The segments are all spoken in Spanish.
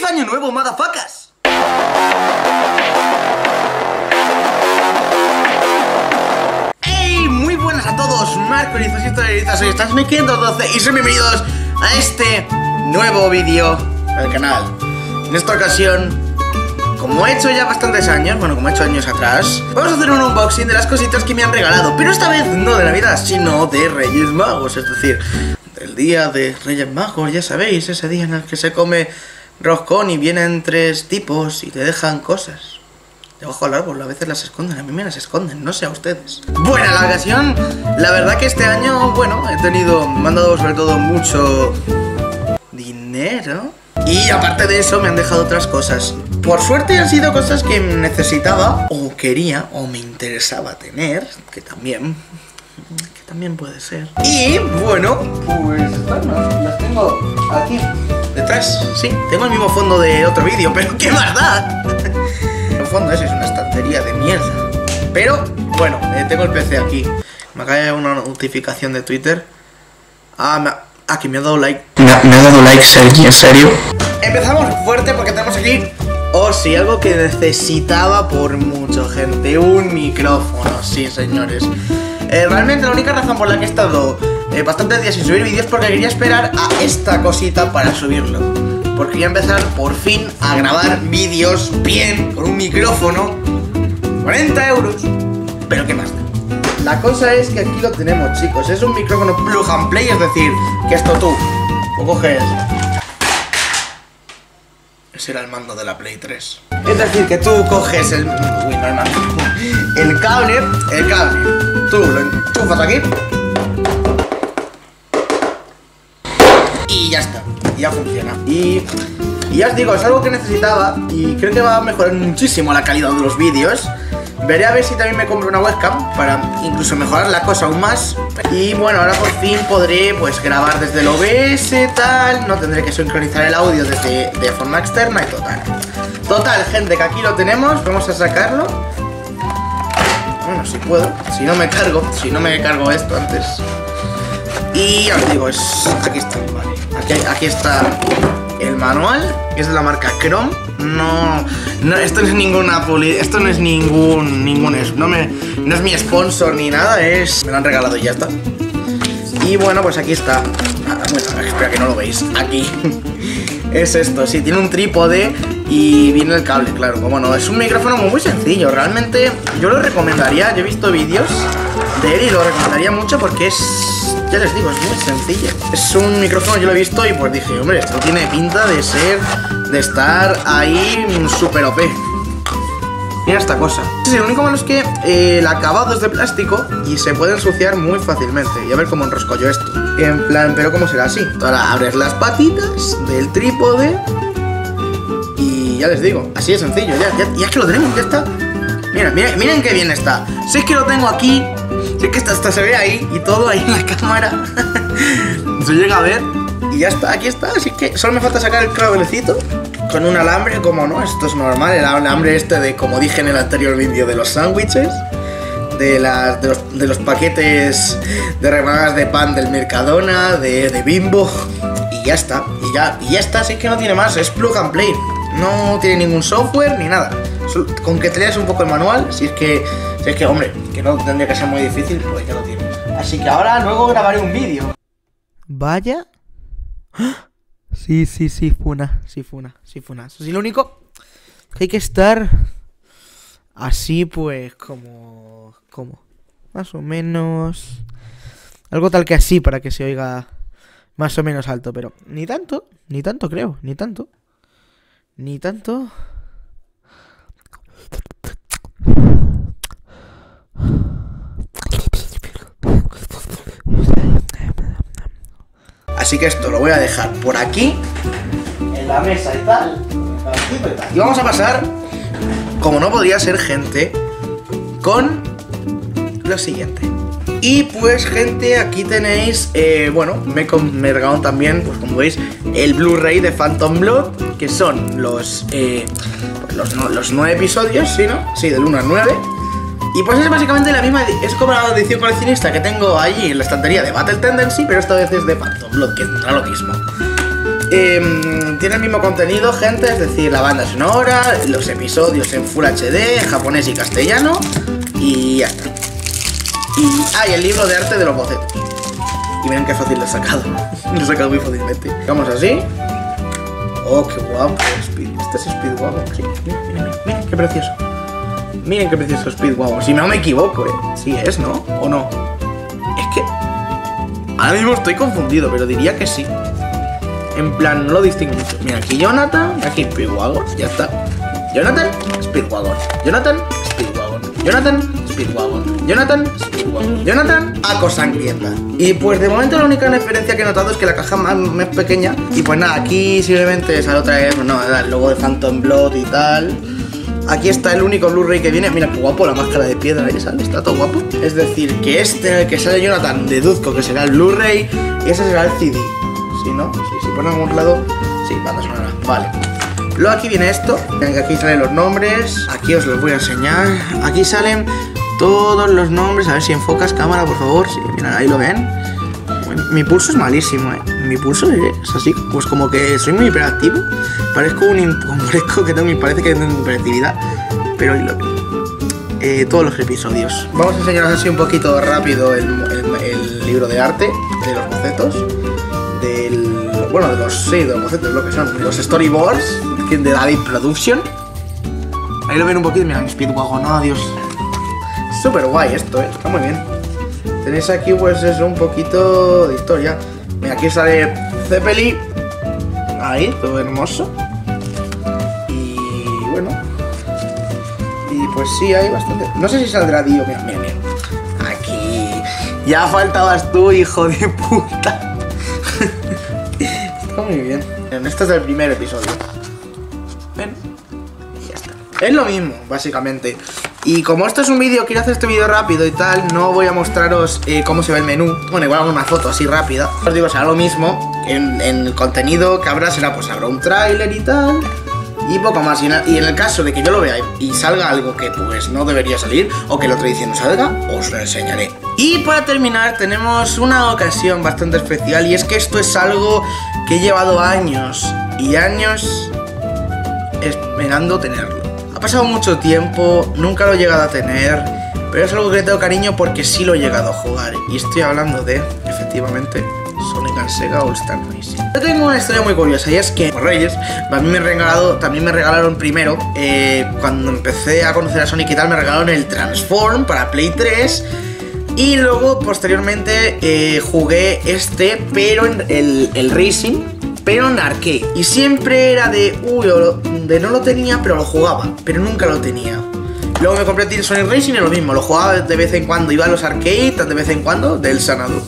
¡Feliz Año Nuevo, motherfuckers! ¡Hey! Muy buenas a todos, Marco Irizos y Historiaritas, soy Stansme512 y soy bienvenidos a este nuevo vídeo del canal. En esta ocasión, como he hecho ya bastantes años, bueno, como he hecho años atrás, vamos a hacer un unboxing de las cositas que me han regalado, pero esta vez no de Navidad, sino de Reyes Magos, es decir, del día de Reyes Magos, ya sabéis, ese día en el que se come roscón y vienen tres tipos y te dejan cosas debajo del árbol. A veces las esconden, a mí me las esconden, no sé a ustedes. Bueno, la ocasión, la verdad que este año, bueno, me han dado sobre todo mucho dinero. Y aparte de eso me han dejado otras cosas. Por suerte han sido cosas que necesitaba, o quería, o me interesaba tener, que también puede ser. Y bueno, pues bueno, las tengo aquí detrás. Sí, tengo el mismo fondo de otro vídeo, pero ¿qué más da? El fondo ese es una estantería de mierda. Pero bueno, tengo el PC aquí. Me acaba de llegar una notificación de Twitter. Que me ha dado like. Me ha dado like, Sergi, ¿en serio? Empezamos fuerte porque tenemos aquí, sí, algo que necesitaba por mucho, gente. Un micrófono, sí, señores. Realmente la única razón por la que he estado bastantes días sin subir vídeos es porque quería esperar a esta cosita para subirlo. Porque quería empezar por fin a grabar vídeos bien, con un micrófono. 40 euros. Pero ¿qué más da? La cosa es que aquí lo tenemos, chicos. Es un micrófono plug and play, es decir, que esto tú lo coges. Ese era el mando de la Play 3. Es decir, que tú coges el... Uy, no, hermano. El cable. Tú lo enchufas aquí. Y ya está. Ya funciona. Y ya os digo, es algo que necesitaba. Y creo que va a mejorar muchísimo la calidad de los vídeos. Veré a ver si también me compro una webcam para incluso mejorar la cosa aún más. Y bueno, ahora por fin podré pues grabar desde el OBS, tal. No tendré que sincronizar el audio de forma externa y total, gente, que aquí lo tenemos. Vamos a sacarlo. Bueno, si puedo, si no me cargo esto antes. Y ya os digo, aquí está, vale. Aquí está el manual, es de la marca Chrome. No, esto no es ninguna esto no es no es mi sponsor ni nada, me lo han regalado y ya está. Y bueno, pues aquí está. Bueno, espera que no lo veis. Aquí es esto, sí, tiene un trípode y viene el cable, claro. Bueno, es un micrófono muy sencillo. Realmente yo lo recomendaría, yo he visto vídeos de él y lo recomendaría mucho porque ya les digo, es muy sencillo. Es un micrófono, yo lo he visto y pues dije, hombre, esto tiene pinta de estar ahí súper OP. Mira esta cosa. Sí, lo único malo es que el acabado es de plástico y se puede ensuciar muy fácilmente. Y a ver cómo enrosco yo esto. En plan, pero ¿cómo será así? Ahora abres las patitas del trípode y ya les digo, así de sencillo. Ya es que lo tenemos, ya está. Miren qué bien está. Si es que lo tengo aquí. Si es que hasta se ve ahí y todo ahí en la cámara. Se llega a ver. Y ya está, aquí está. Así que solo me falta sacar el cablecito con un alambre, como no, esto es normal. El alambre de, como dije en el anterior vídeo, de los sándwiches, de los paquetes de rebanadas de pan del Mercadona, de Bimbo. Y ya está, y ya está, así que no tiene más, es plug and play. No tiene ningún software ni nada. Con que te leas un poco el manual, si es que, hombre, que no tendría que ser muy difícil, pues ya lo tienes. Así que ahora luego grabaré un vídeo. Vaya. Sí, funa. Eso sí, lo único que hay que estar así, pues, como más o menos, algo tal que así, para que se oiga más o menos alto, pero ni tanto creo, ni tanto. Así que esto lo voy a dejar por aquí, en la mesa y tal. Y vamos a pasar, como no podría ser, gente, con lo siguiente. Y pues, gente, aquí tenéis, bueno, me regalaron también, pues como veis, el Blu-ray de Phantom Blood, que son los 9 episodios, ¿sí, no? Sí, del 1 al 9. Y pues es básicamente la misma, es como la edición coleccionista que tengo allí en la estantería de Battle Tendency, pero esta vez es de Phantom Blood, que tendrá lo mismo. tiene el mismo contenido, gente, es decir, la banda sonora, los episodios en Full HD, en japonés y castellano, y ya está. Y hay el libro de arte de los bocetos. Y miren qué fácil lo he sacado. Lo he sacado muy fácilmente. Vamos así. Oh, qué guapo. Este es Speedwagon. Sí, miren, qué precioso. Miren qué precioso Speedwagon. Si no me equivoco, sí es, ¿no? ¿O no? Es que ahora mismo estoy confundido, pero diría que sí. En plan, no lo distingo mucho. Mira, aquí Jonathan, aquí Speedwagon. Ya está. Jonathan, Speedwagon. Jonathan, Speedwagon. Jonathan, Speedwagon. Jonathan, Speedwagon. Jonathan, Ako Sangrienta. Y pues de momento la única diferencia que he notado es que la caja más pequeña. Y pues nada, aquí simplemente sale otra vez, no, el logo de Phantom Blood y tal. Aquí está el único Blu-ray que viene. Mira qué guapo, la máscara de piedra ahí sale, está todo guapo. Es decir, que este, el que sale Jonathan, deduzco que será el Blu-ray y ese será el CD. ¿Sí, no? Sí, si pone a algún lado, sí, banda sonora. Vale. Luego aquí viene esto. Aquí salen los nombres. Aquí os los voy a enseñar. Aquí salen todos los nombres. A ver si enfocas cámara, por favor. Sí, mirad, ahí lo ven. Bueno, mi pulso es malísimo, Mi pulso es así, pues como que soy muy hiperactivo. Parece que tengo hiperactividad. Pero ahí lo ven. Todos los episodios. Vamos a enseñaros así un poquito rápido el libro de arte de los bocetos. Bueno, de los bocetos, lo que son los storyboards de David Production. Ahí lo ven un poquito, mira, mi Speedwagon, no, Dios. Súper guay esto, está muy bien. Tenéis aquí pues eso, un poquito de historia. Mira, aquí sale Zeppelin. Ahí, todo hermoso. Y bueno. Y pues sí, hay bastante. No sé si saldrá Dio, mira. Aquí. Ya faltabas tú, hijo de puta. Está muy bien. Este es el primer episodio. Ven. Y ya está. Es lo mismo, básicamente. Y como esto es un vídeo, quiero hacer este vídeo rápido y tal, no voy a mostraros cómo se ve el menú. Bueno, igual hago una foto así rápida. Os digo, será lo mismo. En el contenido que habrá será, pues habrá un tráiler y tal. Y poco más. Y en el caso de que yo lo vea y salga algo que pues no debería salir, o que el otro edición no salga, os lo enseñaré. Y para terminar tenemos una ocasión bastante especial, y es que esto es algo que he llevado años y años esperando tenerlo. Ha pasado mucho tiempo, nunca lo he llegado a tener, pero es algo que le tengo cariño porque sí lo he llegado a jugar. Y estoy hablando de, efectivamente, Sonic and Sega All Star Racing. Yo tengo una historia muy curiosa, y es que los Reyes también me regalaron primero, cuando empecé a conocer a Sonic y tal, me regalaron el Transform para Play 3. Y luego, posteriormente, jugué pero en el Racing, pero en arcade. Y siempre era de no lo tenía, pero lo jugaba, pero nunca lo tenía. Luego me compré el Sonic Racing y lo mismo, lo jugaba de vez en cuando, iba a los arcades de vez en cuando, del Sanadu.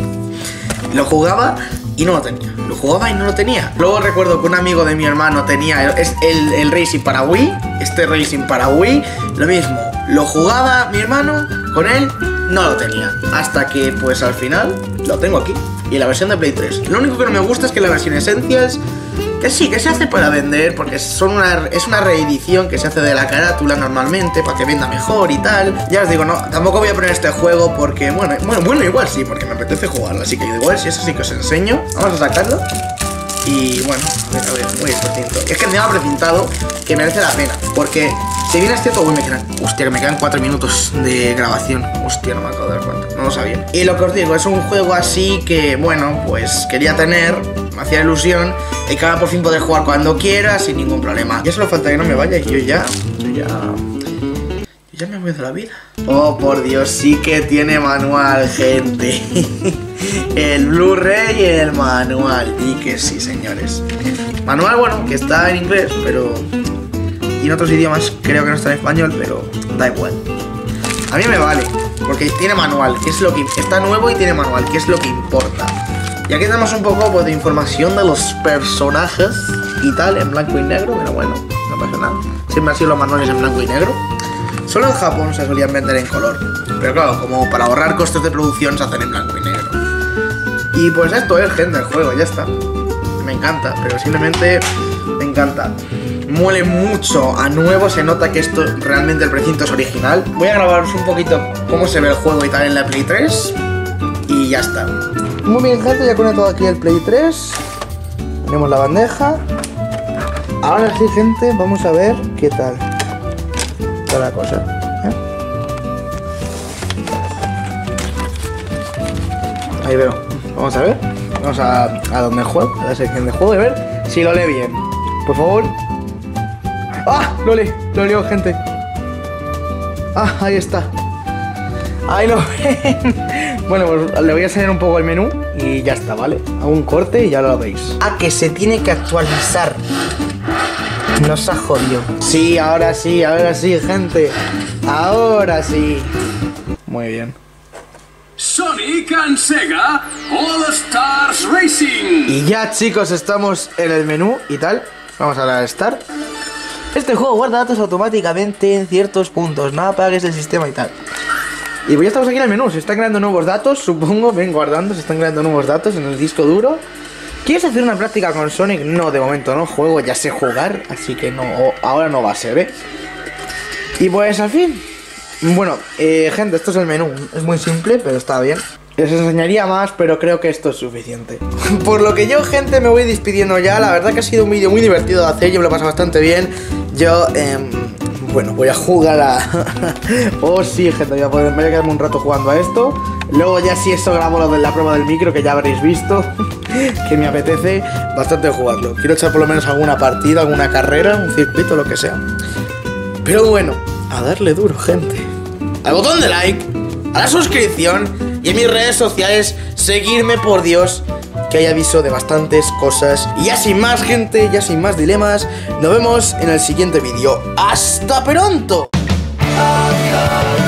Lo jugaba y no lo tenía. Lo jugaba y no lo tenía. Luego recuerdo que un amigo de mi hermano tenía el Racing para Wii. Este Racing para Wii, lo mismo. Lo jugaba mi hermano, con él no lo tenía. Hasta que pues al final lo tengo aquí. Y la versión de Play 3. Lo único que no me gusta es que la versión Essentials, que sí, que se hace para vender, porque es una reedición que se hace de la carátula normalmente, para que venda mejor y tal. Ya os digo, no, tampoco voy a poner este juego porque, bueno, igual sí, porque me apetece jugarlo. Así que igual si eso sí que os enseño. Vamos a sacarlo. Y bueno, a ver, muy precinto. Es que encima precintado, que merece la pena. Porque si bien es cierto, uy, hostia, que me quedan 4 minutos de grabación. Hostia, no me acabo de dar cuenta, no lo sabía. Y lo que os digo, es un juego así que, bueno, pues quería tener, me hacía ilusión, y que ahora por fin poder jugar cuando quiera, sin ningún problema. Ya solo falta que no me vaya, y yo ya me voy de la vida. Oh, por Dios, sí que tiene manual, gente. El Blu-ray y el manual. Y que sí, señores. Manual, bueno, que está en inglés, pero... Y en otros idiomas creo que no está en español, pero da igual. A mí me vale, porque tiene manual, que es lo que... Está nuevo y tiene manual, que es lo que importa. Y aquí tenemos un poco pues, de información de los personajes y tal, en blanco y negro, pero bueno, no pasa nada. Siempre han sido los manuales en blanco y negro. Solo en Japón se solían vender en color, pero claro, como para ahorrar costes de producción se hacen en blanco y negro. Y pues esto es, gente, el juego, ya está. Me encanta, pero simplemente me encanta. Muele mucho a nuevo, se nota que esto realmente el precinto es original. Voy a grabaros un poquito cómo se ve el juego y tal en la Play 3. Y ya está. Muy bien, gente, ya conecto aquí el Play 3. Tenemos la bandeja. Ahora sí, gente, vamos a ver qué tal está la cosa, ¿eh? Ahí veo. Vamos a ver. Vamos a donde juego, a la sección de juego, y a ver si lo lee bien. Por favor. ¡Ah! Lo leo, gente. Ah, ahí está. Ahí lo ven. Bueno, pues le voy a enseñar un poco el menú y ya está, ¿vale? Hago un corte y ya lo veis. Ah, que se tiene que actualizar. Nos ha jodido. Sí, ahora sí, gente. Ahora sí. Muy bien. Sonic and Sega All Stars Racing. Y ya, chicos, estamos en el menú y tal. Vamos a la Start. Este juego guarda datos automáticamente en ciertos puntos. Nada apagues el sistema y tal. Y pues ya estamos aquí en el menú. Se están creando nuevos datos, supongo. Ven guardando, se están creando nuevos datos en el disco duro. ¿Quieres hacer una práctica con Sonic? No, de momento no juego, ya sé jugar. Así que no, ahora no va a ser, ¿eh? Y pues al fin. Bueno, gente, esto es el menú. Es muy simple, pero está bien. Les enseñaría más, pero creo que esto es suficiente. Por lo que yo, gente, me voy despidiendo ya. La verdad que ha sido un vídeo muy divertido de hacer. Yo me lo paso bastante bien. Yo, bueno, voy a jugar a... Oh, sí, gente, voy a quedarme un rato jugando a esto. Luego ya si eso grabo lo de la prueba del micro, que ya habréis visto. Que me apetece bastante jugarlo. Quiero echar por lo menos alguna partida, alguna carrera, un circuito, lo que sea. Pero bueno, a darle duro, gente. Al botón de like, a la suscripción y en mis redes sociales seguirme, por Dios, que hay aviso de bastantes cosas. Y ya sin más, gente, ya sin más dilemas, nos vemos en el siguiente vídeo. ¡Hasta pronto! Adiós.